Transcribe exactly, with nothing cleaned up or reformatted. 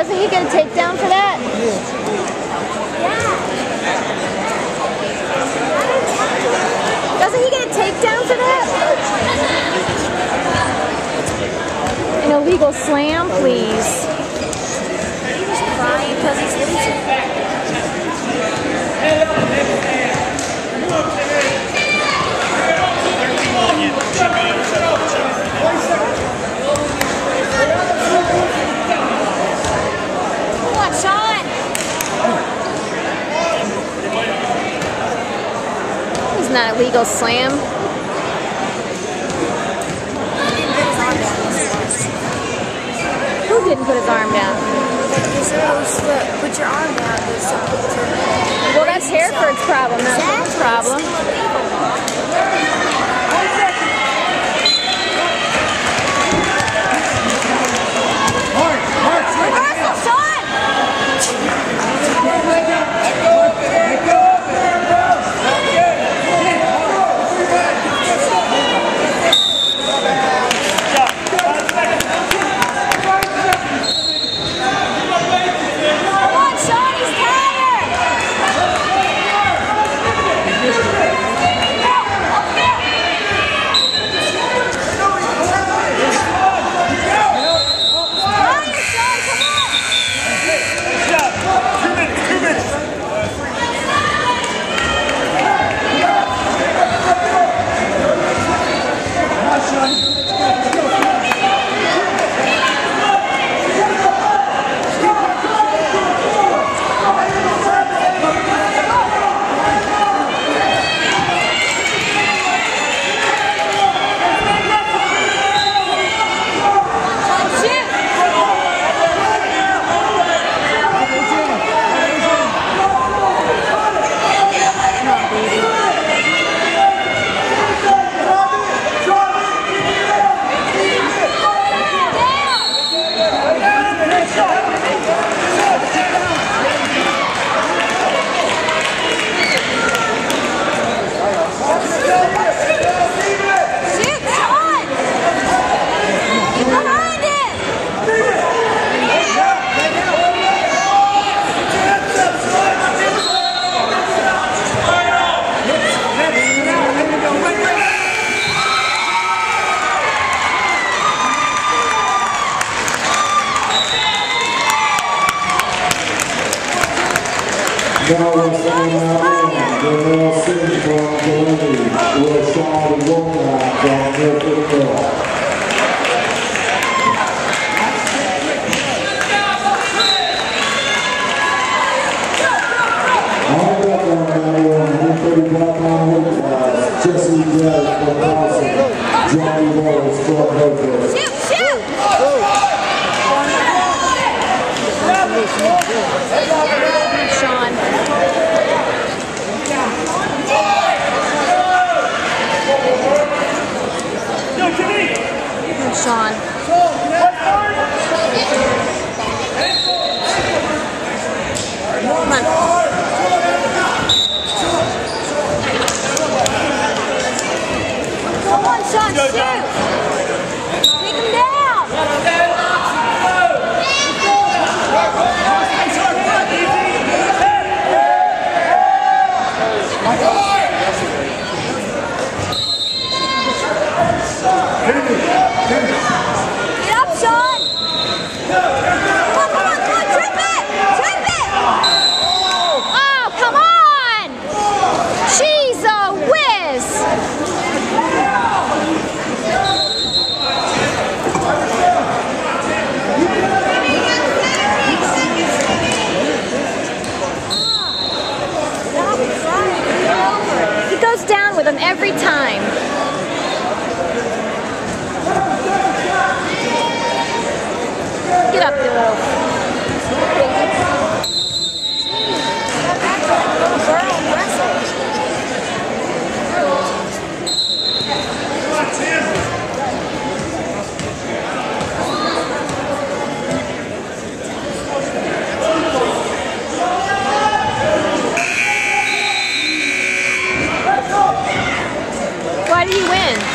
Doesn't he get a takedown for that? Doesn't he get a takedown for that? An illegal slam, please. He was crying because he's losing. Come on, Sean. It's not a legal slam. Who didn't put his arm down? Put your arm down. Well, that's Hereford's problem, not Gunn's problem. Now we're standing out in the Royal City from Germany with Sean Gunn from Hereford. On the background now, we're on one thirty-five pound weight class. Jesse Gray from Boston. Johnny Rose from Hereford. Shoot, shoot! Sean. Sean. Come on. Come on, Sean, shoot! Take him down! Get up, Sean! Come on, come on, come on, trip it! Trip it! Oh, come on! She's a whiz! He goes down with him every time. Get up, you little. Why did he win?